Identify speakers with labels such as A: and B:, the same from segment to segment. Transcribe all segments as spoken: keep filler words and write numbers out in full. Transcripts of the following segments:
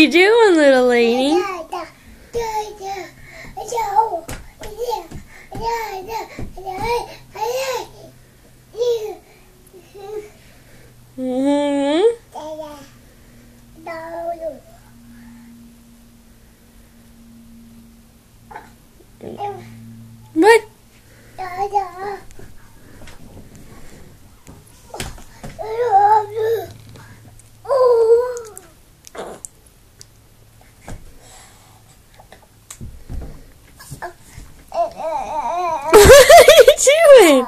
A: you doing, little lady? Mm-hmm. What? What are you doing?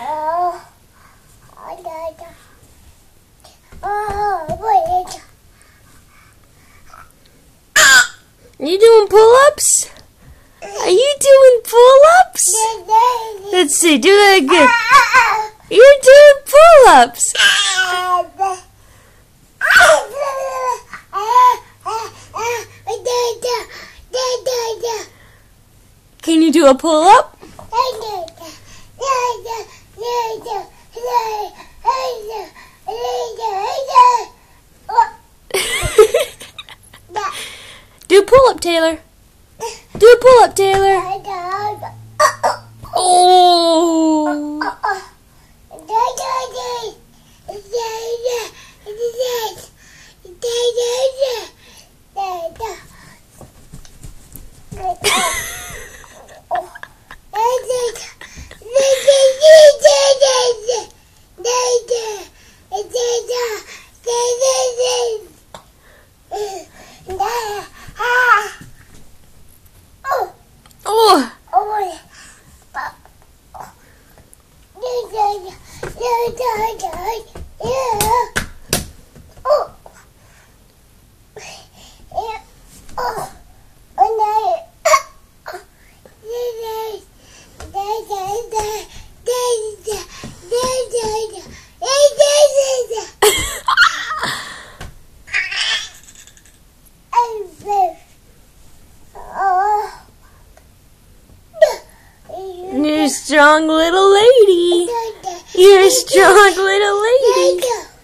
A: You doing pull-ups? Are you doing pull-ups? Let's see, do that again. You're doing pull-ups. Can you do a pull-up? Do a pull-up, Taylor. Do a pull-up, Taylor. Oh. Oh. You're a strong little lady. You're a strong little lady.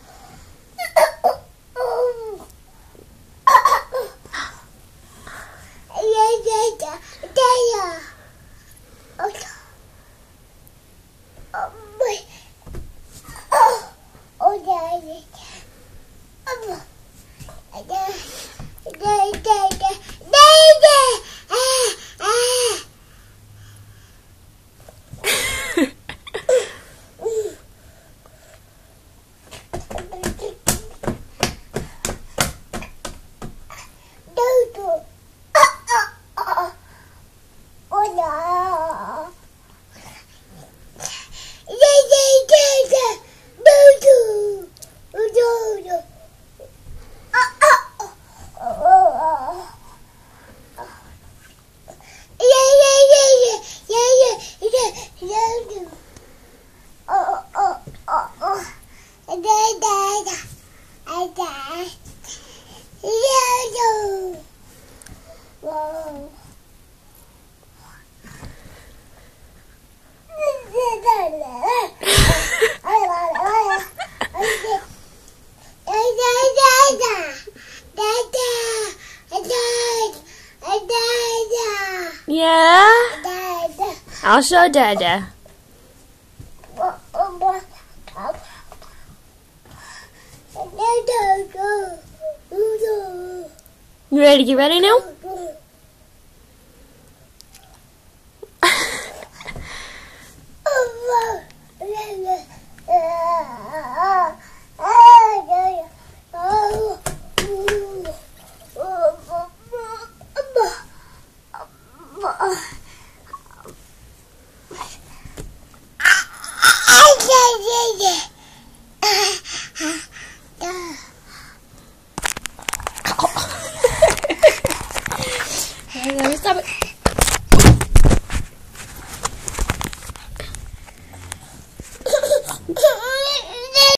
A: Yeah? I'll show Dada. You ready to get ready now?